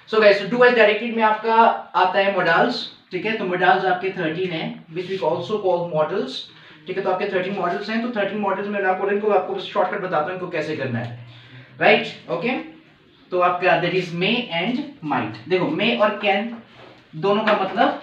So guys, do as directed में आपका आता है मॉडल्स, ठीक है। तो मॉडल्स आपके 13 हैं, which we also call models, ठीक है। तो आपके 13 मॉडल्स हैं। तो 13 मॉडल्स में आपको शॉर्टकट बताता हूं इनको कैसे करना है, राइट, ओके। तो आपका that is may and might. देखो, मे और कैन दोनों का मतलब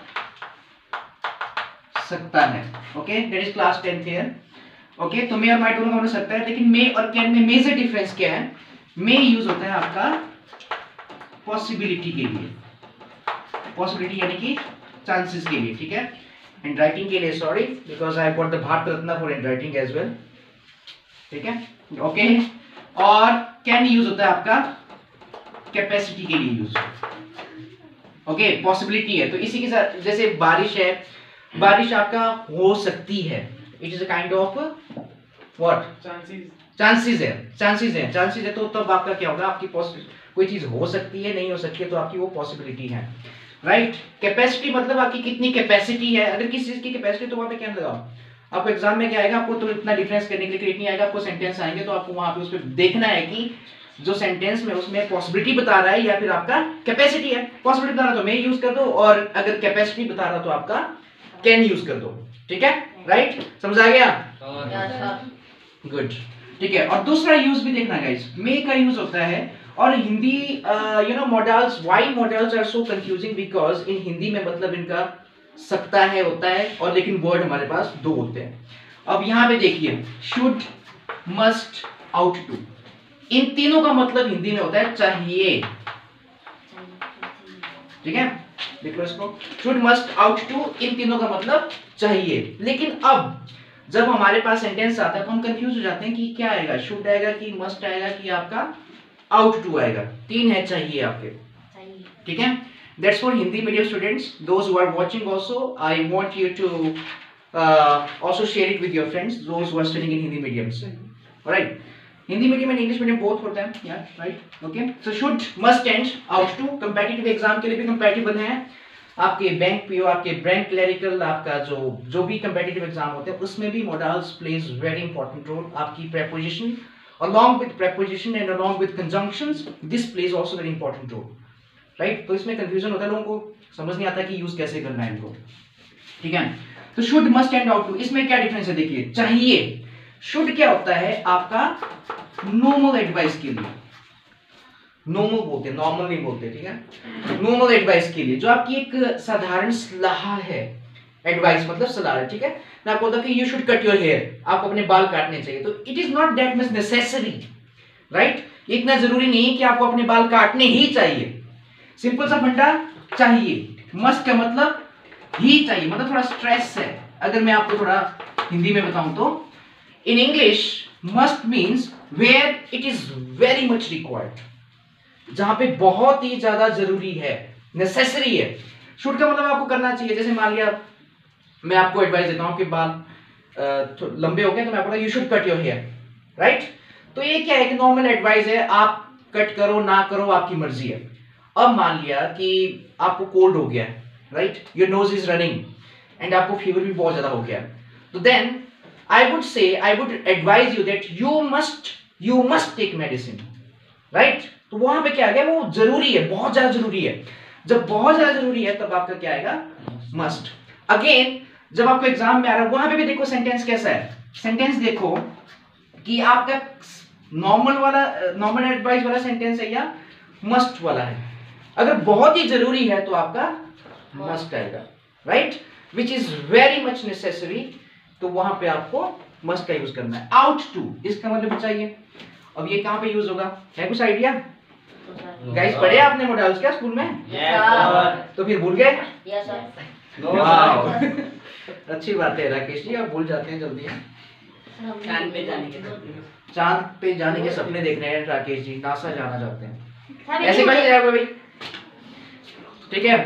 सकता है, okay, that is class 10th here, okay. तो मे और माइट दोनों का मतलब सकता है, लेकिन मे और कैन में मेजर डिफरेंस क्या है? मे यूज होता है आपका पॉसिबिलिटी के लिए, पॉसिबिलिटी यानी कि चांसेस के लिए, ठीक है। एंड राइटिंग के लिए sorry, because I got the Bharat Ratna for and writing as well, ठीक है, ओके। और कैन यूज होता है आपका कैपेसिटी के लिए यूज, ओके, पॉसिबिलिटी है। तो इसी के साथ जैसे बारिश है, बारिश आपका हो सकती है, it is a kind of what, chances है, चांसेस है। तो तब आपका क्या होगा, आपकी कोई चीज हो सकती है, नहीं हो सकती है, तो आपकी वो पॉसिबिलिटी है, राइट। कैपेसिटी मतलब आपकी कितनी कैपेसिटी है, अगर किसी चीज की कैपेसिटी, तो वहां पे क्या लगाओ, आपको एग्जाम में क्या आएगा, आपको तो इतना डिफरेंस करने के लिए क्रिएट नहीं आएगा, आपको सेंटेंस आएंगे, तो आपको वहां पे उस पर देखना है कि जो सेंटेंस में उसमें पॉसिबिलिटी बता रहा है या फिर आपका कैपेसिटी है। पॉसिबिलिटी बता रहा तो मैं यूज कर दो, और अगर कैपेसिटी बता रहा तो आपका कैन यूज कर दो, ठीक है, राइट, समझ आ गया? गुड, ठीक है। और दूसरा यूज भी देखना गाइस, मे का यूज होता है, और Hindi models, why models are so confusing, because in Hindi में मतलब इनका सकता है होता है, और लेकिन वर्ड हमारे पास दो होते हैं। अब यहां पे देखिए, शुड, मस्ट, आउट टू, इन तीनों का मतलब हिंदी में होता है चाहिए, ठीक है, देखो इसको, शुड, मस्ट, आउट टू, इन तीनों का मतलब चाहिए। लेकिन अब जब हमारे पास सेंटेंस आता है तो हम कंफ्यूज हो जाते हैं कि क्या आएगा, शुड आएगा कि मस्ट आएगा कि आपका आउट टू आएगा। तीन है चाहिए आपके, ठीक है। That's for Hindi medium students, those who are watching also, I want you to also share it with your friends, those who are studying in Hindi mediums, alright। Hindi medium and English medium both होता है यार, right, okay. So should, must and ought to competitive exam के लिए भी compatible बने हैं, आपके bank PO, आपके बैंक क्लरिकल, आपका जो भी कंपैटिटिव एग्जाम होते हैं उसमें भी modals plays very important role. आपकी preposition along with preposition and along with conjunctions, this plays also very important role, right। तो इसमें कंफ्यूजन होता है, लोगों को समझ नहीं आता कि यूज कैसे करना है इनको, ठीक है। तो should, must and ought to, इसमें क्या डिफरेंस है देखिए। चाहिए, शुड क्या होता है आपका नॉर्मल एडवाइस के लिए, नॉर्मल बोलते हैं, नॉर्मल नहीं बोलते, ठीक है, नॉर्मल एडवाइस के लिए, जो आपकी एक साधारण सलाह है, एडवाइस मतलब सलाह है, ठीक है। मैं आपको बोलता कि you should cut your hair, आपको अपने बाल काटने चाहिए, तो it is not that much necessary, right. इतना जरूरी नहीं कि आपको अपने बाल काटने ही चाहिए, सिंपल सा फंडा चाहिए। मस्ट का मतलब ही चाहिए, मतलब थोड़ा स्ट्रेस है। अगर मैं आपको थोड़ा हिंदी में बताऊं तो in English must means where it is very much required, जहां पे बहुत ही ज्यादा जरूरी है, नेसेसरी है। शुड का मतलब आपको करना चाहिए, जैसे मान लिया मैं आपको एडवाइस देता हूं कि बाल लंबे हो गए, तो मैं आपको you should cut your hair, right. तो ये क्या है कि नॉर्मल एडवाइस है, आप कट करो ना करो आपकी मर्जी है। अब मान लिया कि आपको कोल्ड हो गया, right, your nose is running and आपको फीवर भी बहुत ज्यादा हो गया, तो then I would advise you that you must take medicine, right. तो वहां पे क्या आ गया, वो जरूरी है, बहुत ज्यादा जरूरी है। जब बहुत ज्यादा जरूरी है तब आपका क्या आएगा, मस्ट। अगेन जब आपको एग्जाम में आ रहा है, वहां पे भी देखो सेंटेंस कैसा है, सेंटेंस देखो कि आपका नॉर्मल एडवाइस वाला सेंटेंस है या मस्ट वाला है। अगर बहुत ही जरूरी है तो आपका मस्ट आएगा, right, which is very much necessary, तो वहां पे आपको मस्ट का यूज करना है। आउट टू, इसका मतलब चाहिए। अब ये कहां पे यूज होगा, है कुछ आइडिया? गाइस पढ़े आपने मॉडल्स क्या स्कूल में? तो फिर भूल गए? अच्छी बात है राकेश जी, आप भूल जाते हैं जल्दी। चांद पे जाने के सपने देख रहे हैं राकेश जी, नासा जाना चाहते हैं, ऐसे कैसे जाएगा भाई, ठीक है।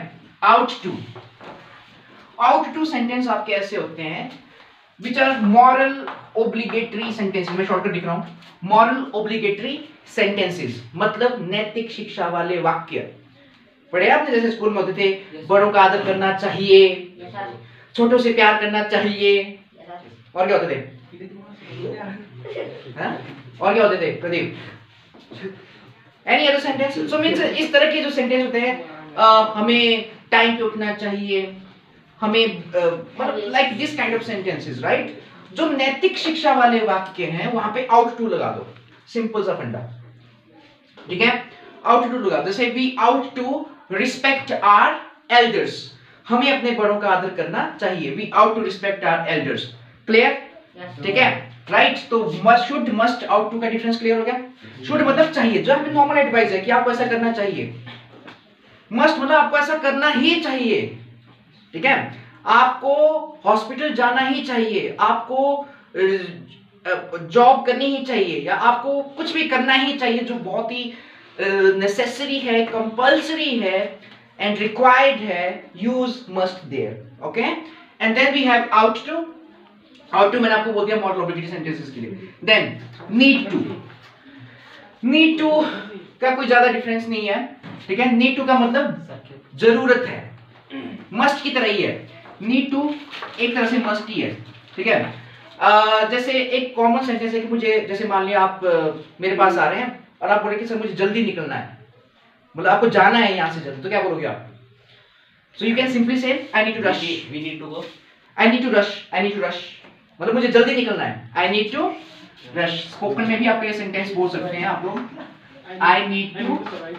आउट टू सेंटेंस आपके ऐसे होते हैं which are moral obligatory sentences, मैं शॉर्टकट लिख रहा हूं, मॉरल ओब्लिगेटरी सेंटेंसेस मतलब नैतिक शिक्षा वाले वाक्य। पढ़े आपने जैसे स्कूल में होते थे, बड़ों का आदर करना चाहिए, छोटों से प्यार करना चाहिए, और क्या होते थे? और क्या होते थे Pradeep? Any other sentence? So means इस तरह के जो सेंटेंस होते हैं, हमें टाइम पे उठना चाहिए, हमें मतलब like this kind of sentences, right? जो नैतिक शिक्षा वाले वाक्य हैं वहां पे आउट टू लगा दो, सिंपल सा फंडा, ठीक है? आउट टू लगा दो, जैसे we ought to respect our elders, हमें अपने बड़ों का आदर करना चाहिए, we ought to respect our elders. Clear? ठीक है, राइट? तो must, should, must, ought to का डिफरेंस क्लियर हो गया? शुड मतलब चाहिए, जो हमें नॉर्मल एडवाइस है कि आपको ऐसा करना चाहिए। मस्ट मतलब आपको ऐसा करना ही चाहिए, ठीक है? आपको हॉस्पिटल जाना ही चाहिए, आपको जॉब करनी ही चाहिए, या आपको कुछ भी करना ही चाहिए जो बहुत ही नेसेसरी है, कंपल्सरी है एंड रिक्वायर्ड है, use must there. Okay, and then we have ought to. Ought to मैंने आपको बोल दिया मॉडल ऑब्लिगेटरी सेंटेंसेस के लिए। Then need to. Need to का कोई ज्यादा डिफरेंस नहीं है, ठीक है? नीड टू का मतलब जरूरत है, मस्ट की तरह ही है। नीड टू एक तरह से मस्ट ही है, ठीक है? जैसे एक कॉमन सेंटेंस है कि मुझे, जैसे मान लिया आप मेरे पास आ रहे हैं और आप बोले कि सर मुझे जल्दी निकलना है, मतलब आपको जाना है यहाँ से जल्दी, तो क्या बोलोगे आप? सो you can simply say I need to rush, we need to go, I need to rush, I need to rush, मतलब मुझे जल्दी निकलना है, I need to rush. Spoken में भी आप ये सेंटेंस बोल सकते हैं आप लोग, I need to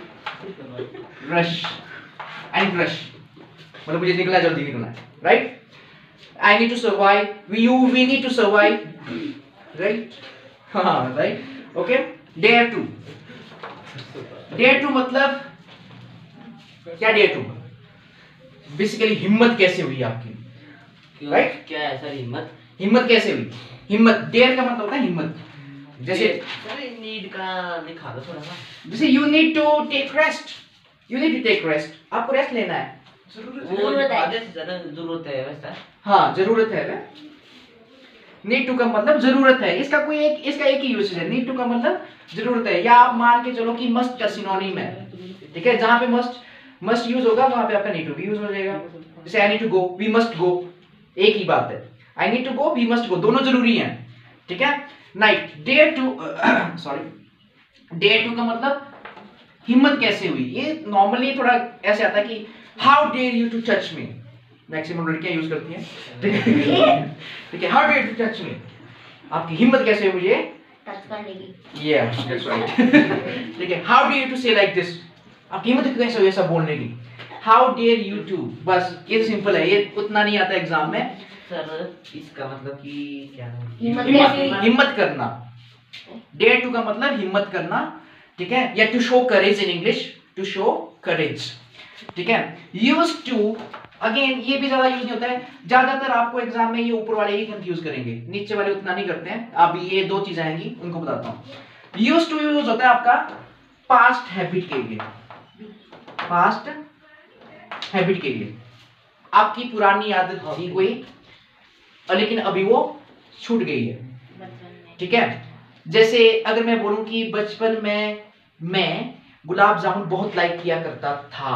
rush, I need to rush, मतलब मुझे निकलना है, जल्दी निकलना है, right? I need to survive. We need to survive, right? हाँ, right? Okay. Dare to. Dare to मतलब क्या? dare to बेसिकली हिम्मत कैसे हुई आपकी, राइट? क्या है सर हिम्मत? हिम्मत कैसे हुई? हिम्मत, डेयर का मतलब होता है हिम्मत। जैसे सर नीड का दिखा दो थोड़ा सा। जैसे you need to take rest, you need to take rest, आपको रेस्ट लेना है, जरूरत है वैसा। हाँ, जरूरत है। नीड टू का मतलब जरूरत है, इसका कोई एक, इसका एक ही यूसेज है। नीड टू का मतलब जरूरत है, या आप मान के चलो कि मस्ट का सिनोनिम है, ठीक है? जहां पे मस्ट यूज होगा वहां पे आपका नीड टू भी यूज हो जाएगा। जैसे I need to go, we must go, एक ही बात है। I need to go, we must go, दोनों जरूरी हैं, ठीक है? Night, dare to, sorry, dare to का मतलब हिम्मत कैसे हुई। ये नॉर्मली थोड़ा ऐसे आता है कि how dare you to touch me, maximum लड़कियां यूज करती हैं, ठीक है? How dare to touch me, आपकी हिम्मत कैसे हुई मुझे टच करने की। यस, दैट्स राइट, ठीक है? How dare you to say like this, आपकी हिम्मत कैसे हुई ऐसा बोलने की। हाउ डेयर यू टू, बस ये सिंपल है, ये उतना नहीं आता एग्जाम में। सर इसका मतलब कि क्या है? हिम्मत करना। डेयर टू का मतलब हिम्मत करना, ठीक है? या to show courage in English, to show courage, ठीक है? यूज टू, अगेन ये भी ज्यादा यूज नहीं होता है, ज्यादातर आपको एग्जाम में ये ऊपर वाले ही कंफ्यूज करेंगे, नीचे वाले उतना नहीं करते हैं। अब ये दो चीजें आएंगी उनको बताता हूं। यूज टू यूज होता है आपका पास्ट हैबिट के लिए, पास्ट हैबिट के लिए, आपकी पुरानी आदत थी कोई, लेकिन अभी वो छूट गई है, ठीक है? जैसे अगर मैं बोलूं कि बचपन में मैं गुलाब जामुन बहुत लाइक किया करता था,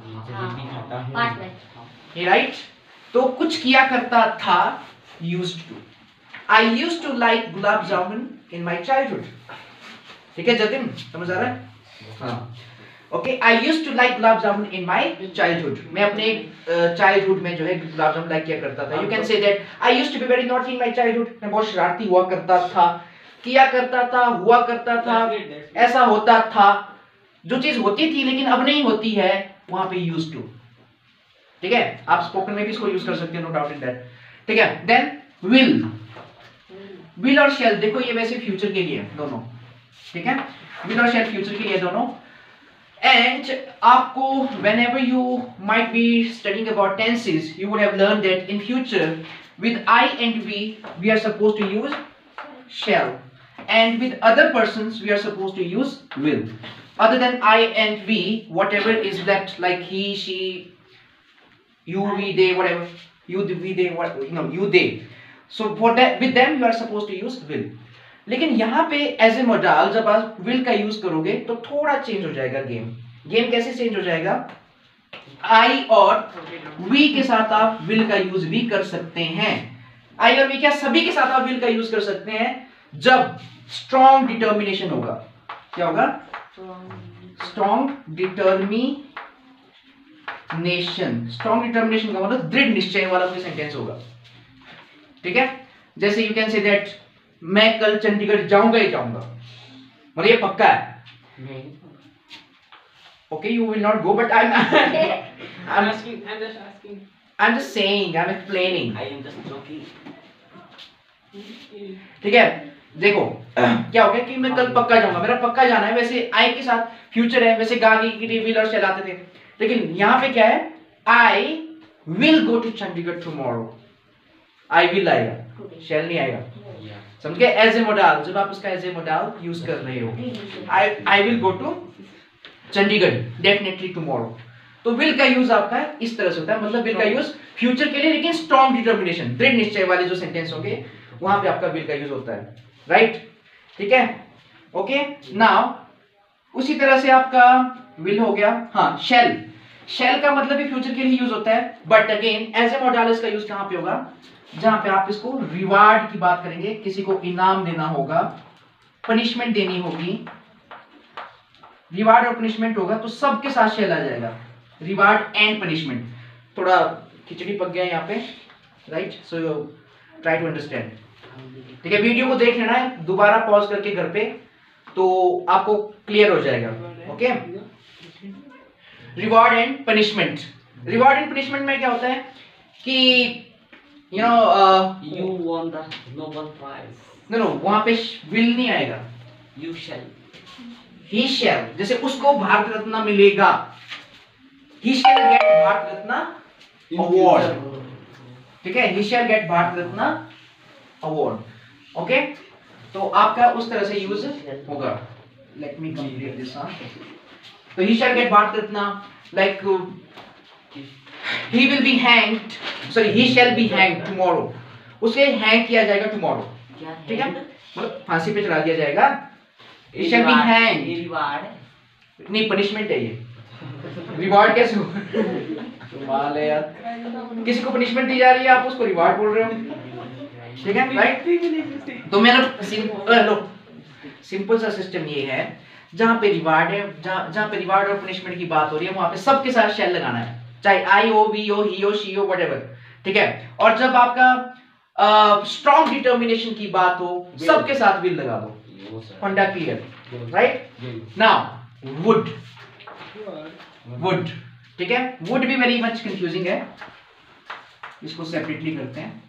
राइट? तो कुछ किया करता था, used to. I used to like gulab jamun in my childhood, ठीक है जतिन, समझ आ रहा है? हाँ, okay. I used to like gulab jamun in my childhood, मैं अपने चाइल्डहुड में जो है गुलाब जामुन लाइक किया करता था। You can say that I used to be very naughty in my childhood, मैं बहुत शरारती हुआ करता था, किया करता था, हुआ करता था, ऐसा होता था, जो चीज होती थी लेकिन अब नहीं होती है, वहां पे यूज्ड टू, ठीक है? आप स्पोकन में भी इसको यूज कर सकते हैं, नो डाउट इन दैट, ठीक है? देन विल, विल और शैल, देखो ये वैसे फ्यूचर के लिए दोनों, ठीक है? विल और शैल फ्यूचर के लिए दोनों। एंड आपको whenever you might be studying about tenses, you would have learned that in future with I and we are supposed to use shall, and with other persons we are supposed to use will. Other than I and we, whatever is left, like he, she, you, we, they, whatever, you, we, they, what, you know, you, they. So for that, with them you are supposed to use will. लेकिन यहाँ पे as a model जब आप will का use करोगे तो थोड़ा change हो जाएगा गेम। गेम कैसे चेंज हो जाएगा? आई और वी के साथ आप विल का यूज भी कर सकते हैं। आई और वी क्या सभी के साथ आप विल का यूज कर सकते हैं जब स्ट्रॉन्ग डिटर्मिनेशन होगा। क्या होगा? Strong determination. स्ट्रॉन्ग डिटर्मिनेशन का मतलब दृढ़ निश्चय वाला कोई सेंटेंस होगा, ठीक है। जैसे यू कैन से दैट मैं कल चंडीगढ़ जाऊंगा ही जाऊंगा, मतलब ये पक्का है। नहीं। Okay, you will not go, but I'm just saying, I'm explaining. I am just joking. ठीक है, देखो क्या हो गया कि मैं कल पक्का जाऊंगा, मेरा पक्का जाना है। वैसे आई के साथ फ्यूचर है, वैसे गाड़ी की विल और चलाते थे, लेकिन यहाँ पे क्या है, I will go to Chandigarh tomorrow. I will आएगा, शैल नहीं आएगा, समझ गए। एज ए मोडाल, जब आप उसका एज ए मोडाल यूज कर रहे हो, I will go to Chandigarh definitely tomorrow. तो विल का यूज आपका इस तरह से होता है, मतलब विल का यूज फ्यूचर के लिए, लेकिन स्ट्रॉन्ग डिटर्मिनेशन दृढ़ निश्चय वाले जो सेंटेंस होंगे वहां पे आपका विल का यूज होता है, राइट, ठीक है। ओके, नाउ उसी तरह से आपका विल हो गया। हाँ, शैल, शैल का मतलब भी फ्यूचर के लिए यूज होता है, but again as a modal इसका यूज कहां पे होगा, जहां पे आप इसको रिवार्ड की बात करेंगे, किसी को इनाम देना होगा, पनिशमेंट देनी होगी, रिवार्ड और पनिशमेंट होगा, तो सबके साथ शैल आ जाएगा, रिवार्ड एंड पनिशमेंट। थोड़ा खिचड़ी पक गया यहाँ पे, right, so try to understand, ठीक है। वीडियो को देख लेना है दोबारा पॉज करके घर पे, तो आपको क्लियर हो जाएगा। Okay, reward and punishment. Reward and punishment में क्या होता है कि you know You won the Nobel Prize. No वहां पे विल नहीं आएगा, You shall. ही शैल, जैसे उसको भारत रत्न मिलेगा, he shall get Bharat Ratna award, ठीक है, he shall get Bharat Ratna award. Okay, तो आपका उस तरह से यूज होगा। Let me complete this one. तो he shall get Bharat Ratna, like he will be hanged, sorry, he shall be hanged tomorrow, उसे हैंग किया जाएगा tomorrow, क्या ठीक है, है? मतलब फांसी पे चढ़ा दिया जाएगा। he shall be hanged, ये रिवार्ड नहीं पनिशमेंट है ये, रिवॉर्ड कैसे हो कमाल है यार, किसी को पनिशमेंट दी जा रही है, आप उसको रिवॉर्ड बोल रहे हो, ठीक है, राइट। तो मेरा सिंपल सा सिस्टम ये है, जहाँ पे रिवार्ड है, जहाँ पे रिवार्ड और पनिशमेंट की बात हो रही है, वहां पे सबके साथ शैल लगाना है, चाहे आई हो, वी हो, ही हो, शी हो, व्हाटएवर, ठीक है। और जब आपका स्ट्रॉन्ग डिटर्मिनेशन की बात हो, सबके साथ विल लगा दो, फंडा clear, right. Now would, would, ठीक है, वुड भी वेरी मच कंफ्यूजिंग है, इसको सेपरेटली करते हैं।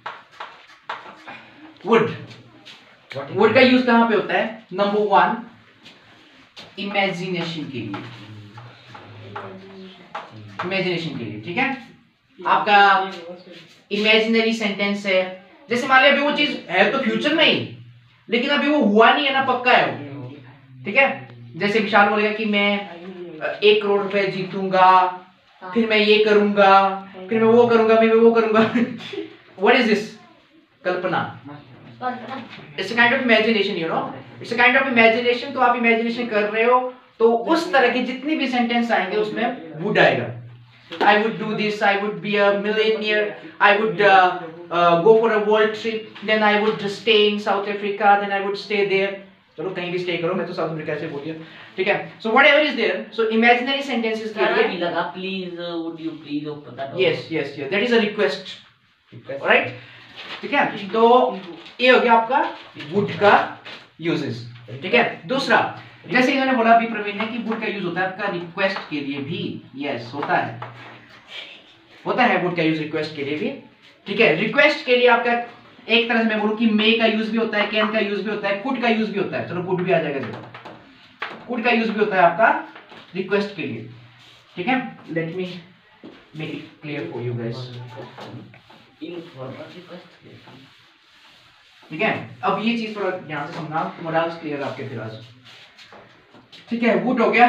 वुड, वुड का यूज कहां पे होता है, नंबर 1 इमेजिनेशन के लिए, इमेजिनेशन के लिए, ठीक है। आपका इमेजिनरी सेंटेंस है, जैसे मान लिया अभी वो चीज है तो फ्यूचर में ही, लेकिन अभी वो हुआ नहीं है ना, पक्का है वो, ठीक है। जैसे विशाल बोलेगा कि मैं 1 करोड़ रुपए जीतूंगा, फिर मैं ये करूंगा, फिर मैं वो करूंगा, मैं वो करूंगा व्हाट इज दिस, कल्पना, it's a kind of imagination, you know, it's a kind of imagination. तो आप इमेजिनेशन कर रहे हो, तो उस तरह के जितनी भी सेंटेंस आएंगे उसमें वुड आएगा। I would do this, I would be a millionaire, I would go for a world trip, then I would stay in South Africa, then I would stay there. चलो कहीं भी स्टे करो, मैं तो south Africa से बोलिए, ठीक है। So whatever is there, so imaginary sentences के लिए भी लगा, please would you please open the door. yes, that is a request, right, ठीक है। तो ये हो गया आपका would का uses, ठीक है। दूसरा, जैसे इन्होंने बोला अभी प्रवीण ने कि वुड का यूज होता है आपका रिक्वेस्ट के लिए भी, यस होता है वुड का यूज रिक्वेस्ट के लिए भी, ठीक है। रिक्वेस्ट के लिए आपका एक तरह से मैं बोलूं कि मे का यूज भी होता है, कैन का यूज भी होता है, कुड का यूज भी होता है, चलो कुड भी आ जाएगा, देखो कुड का यूज भी होता है आपका रिक्वेस्ट के लिए, ठीक है। Let me make it clear for you guys, in forward request, ठीक है। अब ये चीज थोड़ा ध्यान से समझना, मॉडल्स क्लियर आपके फिर आज, ठीक है। वुड हो गया,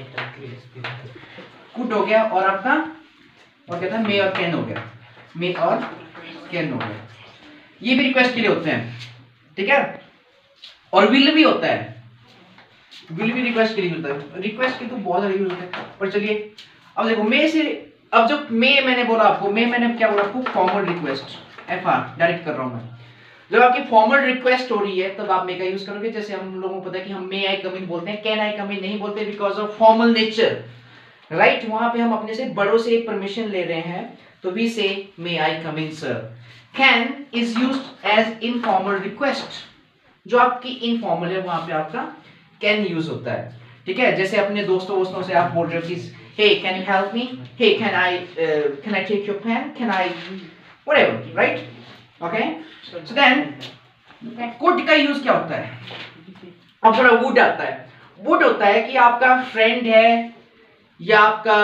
कुड हो गया, और आपका और क्या था, मे और कैन हो गया, मे और कैन हो गया, ये भी रिक्वेस्ट के लिए होते हैं, ठीक है। और विल भी होता है, विल भी रिक्वेस्ट के लिए होता है, रिक्वेस्ट के तो बहुत सारे यूज होते हैं, पर चलिए अब देखो मे से, अब जो मे मैंने बोला आपको, मे मैंने क्या बोला आपको, फॉर्मल रिक्वेस्ट, FR डायरेक्ट कर रहा हूं मैं, जब आपकी फॉर्मल रिक्वेस्ट हो रही है तब आप मे का यूज करोगे। जैसे हम लोगों को पता है कि हम मे आई कम इन बोलते हैं, कैन आई कम इन नहीं बोलते because of formal nature, right. वहां पे हम अपने से बड़ों से परमिशन ले रहे हैं, तो we say may I come in sir. Can is used as informal request, जो आपकी इनफॉर्मल है वहां पे आपका कैन यूज होता है, ठीक है। जैसे अपने दोस्तों से आप बोल रहे हो कि hey can you help me, hey can I take your pen, can I whatever, right, okay. So then could का यूज क्या होता है? अब थोड़ा वुड आता है। वुड होता है कि आपका फ्रेंड है या आपका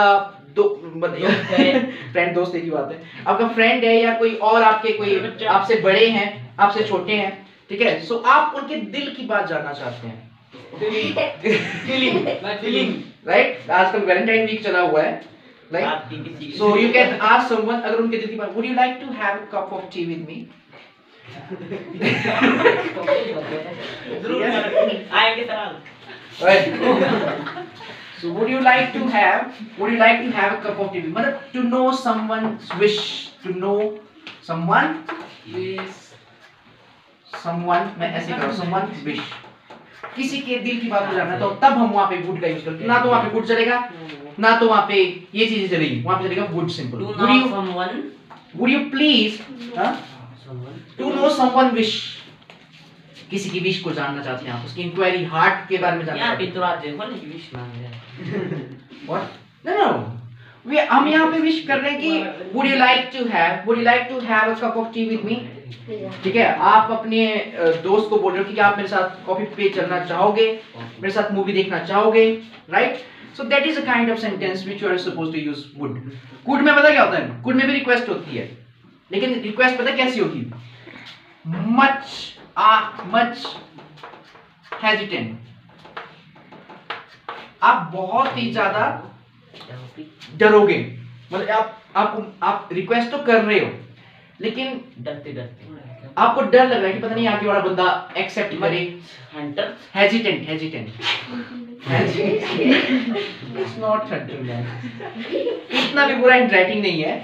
फ्रेंड दोस्त एक ही बात है, आपका फ्रेंड है या कोई और आपके कोई आपसे बड़े हैं, आपसे छोटे हैं, ठीक है। सो आप उनके दिल की बात जानना चाहते हैं, फीलिंग, राइट। आजकल वैलेंटाइन वीक चला हुआ है, right. So you can ask someone, अगर उनके दिल की बात, would you like to have a cup of tea with me? जरूर आएंगे sir. So would you like to have a cup of tea? मतलब to know someone's wish, to know someone is someone, मैं ऐसे करूँ, someone's wish, किसी के दिल की बात को जानना, तो तब हम वहाँ पे would का यूज करते हैं। ना तो वहाँ पे would चलेगा, ना तो वहाँ पे ये चीजें चलेगी, वहाँ पे चलेगा would simple। Would you please, to know someone wish, किसी की विश को जानना चाहते हैं आप, उसकी इंक्वायरी हार्ट के बारे में जानना चाहते हैं। यहाँ पे तो आज देखो ना विश मांग रहे हैं। What? No, हम यहाँ पे विश कर रहे हैं कि would you like to have a cup of tea with me? ठीक है, आप अपने दोस्त को बोल रहे हो कि आप मेरे साथ कॉफी पे चलना चाहोगे, मेरे साथ मूवी देखना चाहोगे, right. So that is a kind of sentence which you are supposed to use would. Could में पता क्या होता है? कुड में भी रिक्वेस्ट होती है, लेकिन रिक्वेस्ट पता कैसी होगी? मच हेजिटेंट, आप बहुत ही ज्यादा डरोगे, मतलब आप रिक्वेस्ट तो कर रहे हो लेकिन डरते आपको डर लग रहा है कि पता नहीं आगे वाला बंदा एक्सेप्ट करे। Hunter, hesitant it's not hunting man, इतना भी बुरा हैंडराइटिंग नहीं है,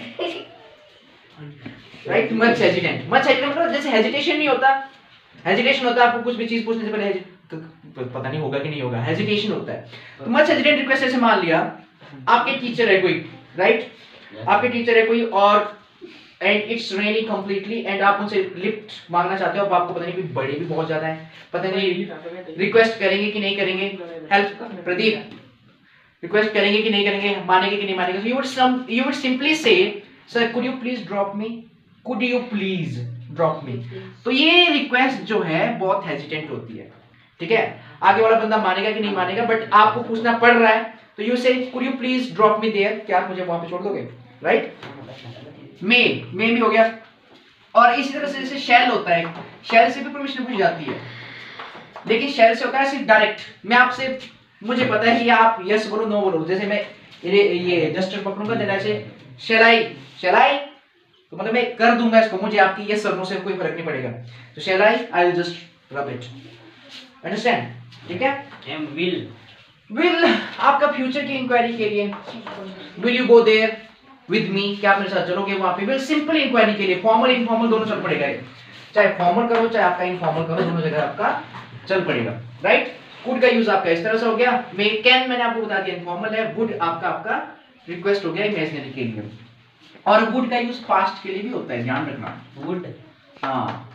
राइट। मच हेजिटेंट मतलब जैसे हेजिटेशन नहीं होता, हेजिटेशन होता है आपको कुछ भी चीज पूछने से पहले पता नहीं होगा कि नहीं होगा, हेजिटेशन होता है। तो मच हेजिटेंट रिक्वेस्ट ऐसे मान लिया, आपके टीचर है कोई, राइट, आपके टीचर है कोई और and it's raining completely and आप उनसे लिफ्ट मांगना चाहते हो, अब आपको पता नहीं कोई बड़े भी बहुत ज्यादा है, पता नहीं रिक्वेस्ट करेंगे कि नहीं करेंगे, हेल्प प्रदीप रिक्वेस्ट करेंगे कि नहीं करेंगे, मानेंगे कि नहीं मानेंगे। You would simply say sir could you please drop me, could you please drop me. तो ये रिक्वेस्ट जो है बहुत हेजिटेंट होती है, ठीक है। आगे वाला बंदा मानेगा कि नहीं मानेगा, बट आपको पूछना पड़ रहा है, तो you say could you please drop me there, क्या आप मुझे वहां पे छोड़ दोगे, राइट। मे भी हो गया। और इसी तरह से जैसे शेल होता है, शेल से भी परमिशन पूछ जाती है, लेकिन शेल से होता है सिर्फ डायरेक्ट, मैं आपसे, मुझे पता है कि आप यस बोलो नो बोलो, जैसे मैं ये जस्टर पकड़ूंगा देना ऐसे शेल आई तो मतलब मैं कर दूंगा इसको, मुझे आपकी यस और नो से कोई फर्क नहीं पड़ेगा। तो shall I will just rub it, understand, ठीक है। एम विल आपका फ्यूचर की इंक्वायरी के लिए, will you go there with me, क्या आप मेरे साथ चलोगे वहां पे। विल सिंपल इंक्वायरी के लिए, फॉर्मल इनफॉर्मल दोनों चल पड़ेगा, चाहे फॉर्मल करो चाहे आपका इनफॉर्मल करो, दोनों जगह आपका चल पड़ेगा, राइट। कुड का यूज आपका इस तरह से हो गया। मे कैन मैंने आपको बता दिया इनफॉर्मल है, वुड आपका रिक्वेस्ट हो गया इमेजिनरी के लिए। और वुड का यूज पास्ट के लिए भी होता है, ध्यान रखना। वुड, हाँ,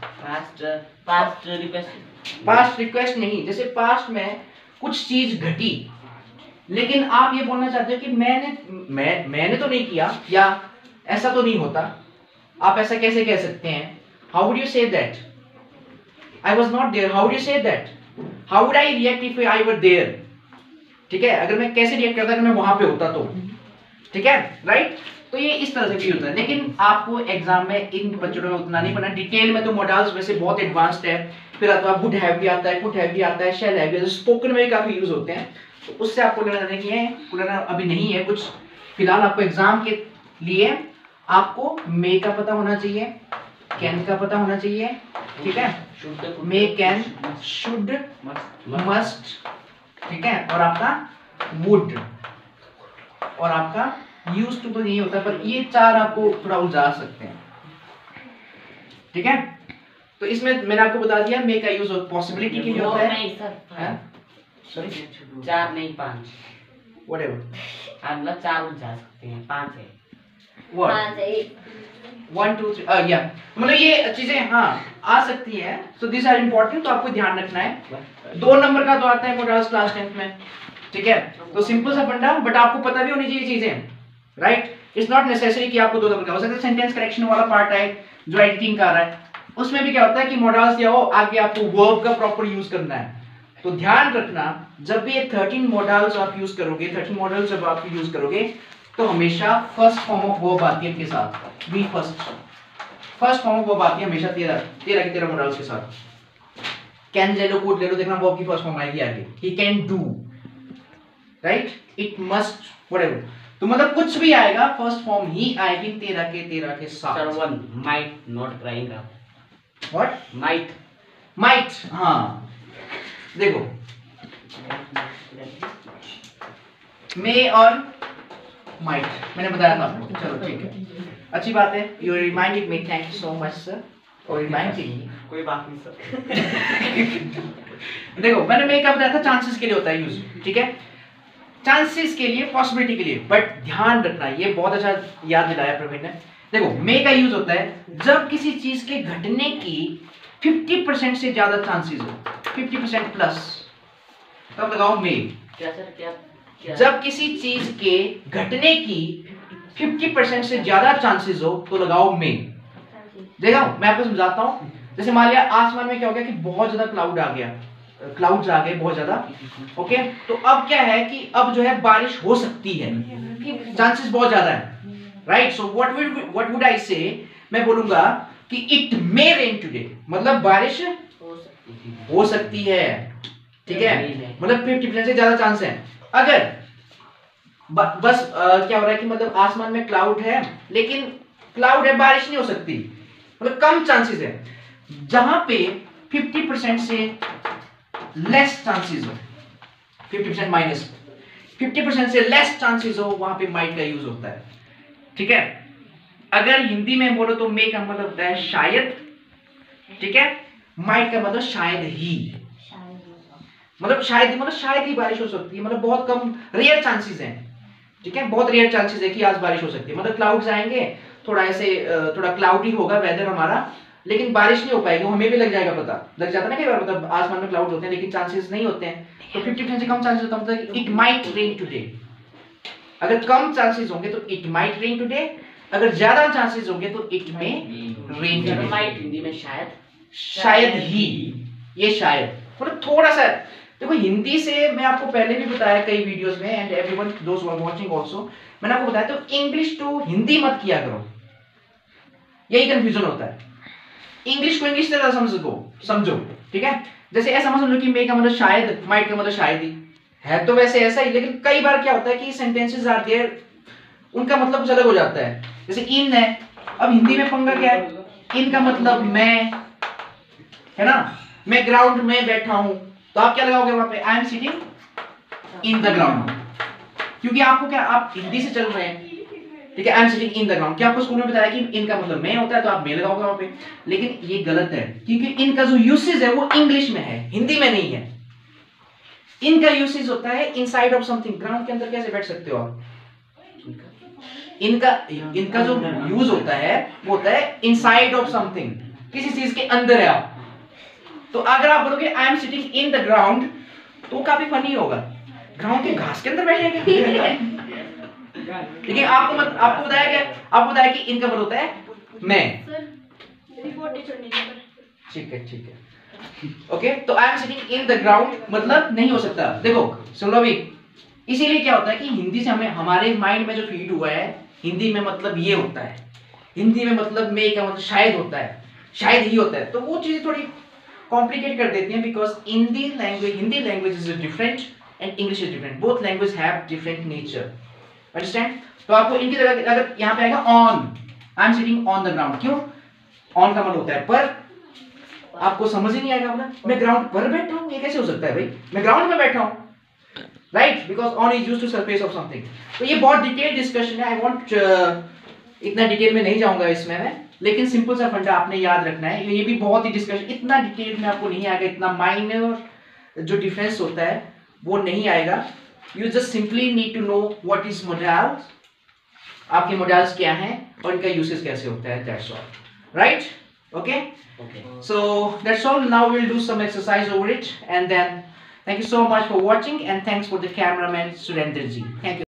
पास्ट रिक्वेस्ट नहीं, जैसे पास्ट में कुछ चीज घटी लेकिन आप ये बोलना चाहते हो कि मैंने तो नहीं किया या ऐसा तो नहीं होता, आप ऐसा कैसे कह सकते हैं? How would you say that? I was not there, how would you say that? How would I react if I were there? ठीक है, अगर मैं कैसे रिएक्ट करता अगर मैं वहां पे होता तो, ठीक है, राइट। तो ये इस तरह से भी होता है, लेकिन आपको एग्जाम में इन बच्चों में उतना नहीं पढ़ना डिटेल में, तो मॉडल्स वैसे बहुत एडवांस्ड है। फिर अथवा वुड हैव भी आता है, कुड हैव भी आता है, शैल हैव भी, स्पोकन में काफी यूज होते हैं, तो उससे आपको लेना नहीं है, लेना अभी नहीं है कुछ। फिलहाल आपको एग्जाम के लिए आपको मे का पता होना चाहिए, कैन का पता होना चाहिए, ठीक है, मे कैन शुड मस्ट, ठीक है, और आपका वुड और आपका यूज टू तो नहीं होता, पर ये चार आपको थोड़ा उलझा सकते हैं, ठीक है। तो इसमें मैंने आपको बता दिया मे का यूज पॉसिबिलिटी के लिए होता है। नहीं सर, हाँ? Sorry? 4 नहीं 5, Whatever. मतलब 4 उठ जा सकते हैं, 5 है। What? 1 2 3 या मतलब ये चीजें हाँ आ सकती हैं। सो दिस आर इम्पोर्टेंट, तो आपको ध्यान रखना है। 2 नंबर का तो आता है मोडाल्स क्लास 10th में, ठीक है। तो सिंपल सा फंडा, बट आपको पता भी होनी चाहिए चीजें, राइट। इट्स नॉट नेसेसरी कि आपको 2 नंबर का हो सकता है। सेंटेंस करेक्शन वाला पार्ट है जो एडिटिंग का रहा है, उसमें भी क्या होता है कि मोडाल्स दिया हो, आगे आपको वर्ब का प्रॉपर यूज करना है। तो ध्यान रखना, जब भी ये 13 मॉडल्स आप यूज करोगे, 13 मॉडल्स जब आप यूज करोगे तो हमेशा फर्स्ट फॉर्म ऑफ वर्ब आती है इनके साथ। Be first form of verb आती है हमेशा 13 मॉडल्स के साथ। कैन ले लो, कुड ले लो, देखना वर्ब की फर्स्ट फॉर्म आएगी आगे। He can do, right, it must, whatever. तो मतलब कुछ भी आएगा फर्स्ट फॉर्म ही आएगी 13 के साथ। Sir 1 might not crying up. What? Might, हाँ देखो मे और माइट मैंने बताया था आपको। चलो ठीक है, अच्छी बात है। You reminded me, thank you so much sir for reminding me. कोई बात नहीं सर। देखो मैंने मे का बताया था, चांसेस के लिए होता है यूज, ठीक है, चांसेस के लिए, पॉसिबिलिटी के लिए। बट ध्यान रखना, ये बहुत अच्छा याद दिलाया प्रवीण ने। देखो मे का यूज होता है जब किसी चीज के घटने की 50% से ज्यादा चांसेस हो, 50% प्लस, तब लगाओ मे। क्या सर, क्या जब किसी चीज के घटने की 50% से ज्यादा चांसेस हो तो लगाओ मे। देखो मैं आपको समझाता हूं। जैसे मान लिया आसमान में क्या हो गया कि बहुत ज्यादा क्लाउड्स आ गए बहुत ज्यादा, ओके। तो अब क्या है कि अब जो है बारिश हो सकती है, चांसेस बहुत ज्यादा है, right. So what would I say, मैं बोलूंगा कि इट मे रेन टुडे, मतलब बारिश हो सकती है, ठीक है, मतलब 50% से ज्यादा चांस है। अगर बस क्या हो रहा है कि मतलब आसमान में क्लाउड है, लेकिन क्लाउड है, बारिश नहीं हो सकती, मतलब कम चांसेस है। जहां पे 50% से लेस चांसेस हो, 50% माइनस 50% से लेस चांसेस हो, वहां पे माइट का यूज होता है, ठीक है। अगर हिंदी में बोलो तो मे का मतलब होता है शायद, ठीक है। माइट का मतलब शायद ही, मतलब शायद ही बारिश हो सकती है, मतलब बहुत कम, रेयर चांसेस हैं, ठीक है, बहुत रेयर चांसेस है कि आज बारिश हो सकती है। मतलब क्लाउड्स आएंगे, थोड़ा ऐसे थोड़ा क्लाउडी होगा वेदर हमारा, लेकिन बारिश नहीं हो पाएगी, हमें भी लग जाएगा पता, लग जाता है ना कई बार, मतलब आसमान में क्लाउड्स होते हैं लेकिन चांसेस नहीं होते हैं, तो 50% से कम चांसेस होता है, मतलब इट माइट रेन टुडे। अगर कम चांसेस होंगे तो इट माइट रेन टुडे, अगर ज्यादा चांसेस होंगे तो it may rain today. Might Hindi में शायद ही, ये शायद मतलब थोड़ा सा। देखो हिंदी से मैं आपको पहले भी बताया कई वीडियोस में, and everyone those who are watching also, मैंने आपको बताया, तो इंग्लिश टू हिंदी मत किया करो, यही कंफ्यूजन होता है। इंग्लिश को इंग्लिश से समझो, ठीक है। जैसे ऐसा मत समझो कि मे का मतलब शायद, माइट का मतलब शायद ही है, तो वैसे ऐसा ही, लेकिन कई बार क्या होता है कि सेंटेंसेस आर देयर, उनका मतलब कुछ अलग हो जाता है। जैसे इन है, अब हिंदी में पंगा क्या है, इन का मतलब मैं, है ना, मैं ग्राउंड में बैठा हूं, तो आप क्या लगाओगे वहां पे, I am sitting in the ground, क्योंकि आपको क्या, आप हिंदी से चल रहे हैं, ठीक है। I am sitting in the ground, क्या आपको स्कूल में बताया कि इनका मतलब मैं होता है, तो आप मैं लगाओगे वहां पे, लेकिन ये गलत है, क्योंकि इनका जो यूसेज है वो इंग्लिश में है, हिंदी में नहीं है। इनका यूसेज होता है इनसाइड ऑफ समथिंग, ग्राउंड के अंदर कैसे बैठ सकते हो आप, इनका जो यूज होता है वो होता है इनसाइड ऑफ समथिंग, किसी चीज के अंदर है आप। तो अगर आप बोलोगे I am sitting in the ground, तो काफी फनी होगा, ग्राउंड के घास के अंदर बैठेगा। लेकिन आपको बताया कि इनका मतलब होता है मैं, ठीक है, ओके। तो I am sitting in the ground मतलब नहीं हो सकता। देखो सुन लो अभी, इसीलिए क्या होता है कि हिंदी से हमें, हमारे माइंड में जो फीड हुआ है, हिंदी में मतलब ये होता है, हिंदी में मतलब मे का मतलब शायद होता है, शायद ही होता है, तो वो चीजें थोड़ी कॉम्प्लिकेट कर देती हैं, because Hindi language is different and English is different, both language have different nature, understand. तो आपको इनकी जगह अगर यहाँ पे आएगा on, I am sitting on the ground, क्यों, ऑन का मतलब होता है पर, आपको समझ ही नहीं आएगा, बोला मैं ग्राउंड पर बैठा हूँ, ये कैसे हो सकता है भाई, मैं ग्राउंड में बैठा हूँ, right, because on is used to surface of something. तो ये बहुत डिटेल डिस्कशन है, आई वांट इतना डिटेल में नहीं जाऊंगा इसमें मैं, लेकिन सिंपल सा फंडा आपने याद रखना है, ये भी बहुत ही डिस्कशन, इतना डिटेल में आपको नहीं आएगा, इतना माइनर जो डिफरेंस होता है वो नहीं आएगा। You just simply need to know what is models, आपके मॉडल्स क्या हैं और इनका यूसेज कैसे होता है, that's all, right? Okay, so that's all. Now we'll do some exercise over it, and then thank you so much for watching, and thanks for the cameraman Surendra ji. Thank you.